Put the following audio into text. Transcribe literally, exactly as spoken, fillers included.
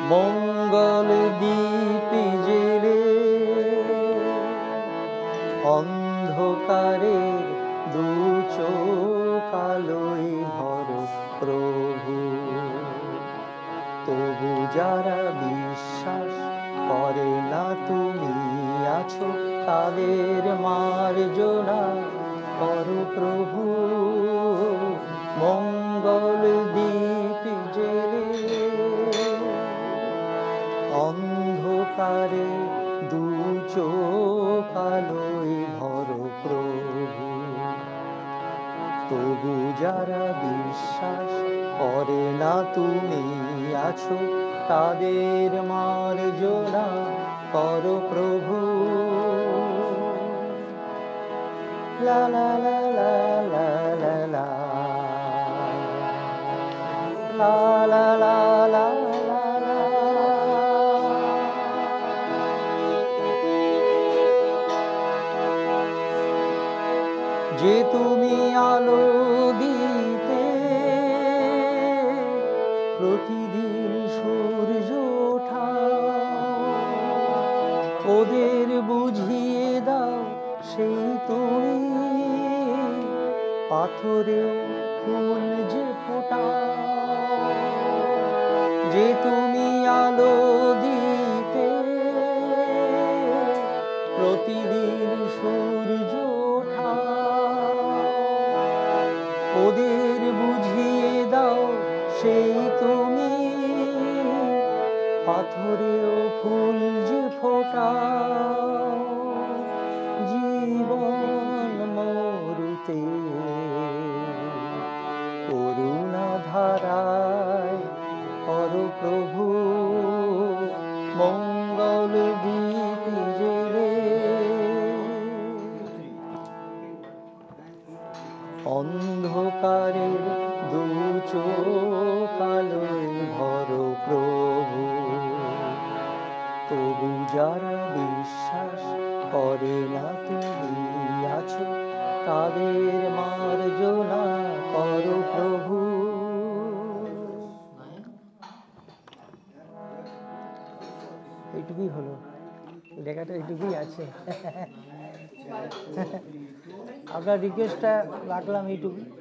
মঙ্গল দীপ জেলে অন্ধকারে দু চোখ আলোয় ভর প্রভু। তবু যারা বিশ্বাস করে না তুমি আছো, তাদের মার্জনা করো প্রভু। মঙ্গল দীপ জেলে অন্ধকারে দু চোখ আলোয় ভর প্রভু। তবু যারা বিশ্বাস করে না তুমি আছো, তাদের মার্জনা করো প্রভু। লা লা লা লা লা লা লা লা লা লা লা লা লা। যে তুমি আলো দিতে প্রতিদিন সূর্য ওঠাও, ওদের বুঝিয়ে দাও সেই তুমি পাথরেও ফুল যে ফোটাও। যে তুমি আলো দিতে প্রতিদিন সূর্য ওঠাও, ওদের বুঝিয়ে দাও সেই তুমি পাথরেও ফুল যে ফোটাও। জীবন মরুতে করুণা ধারায় করো প্রভু। মঙ্গল দীপ জেলে অন্ধকারের দু চোখ আলোয় ভর প্রভু। তবু যারা বিশ্বাস করে না তুমি আছো, তাদের মার্জনা করো প্রভু। এইটুকুই হলো, লেখাটা এইটুকুই আছে। আপনার রিকোয়েস্টটা রাখলাম এইটুকু।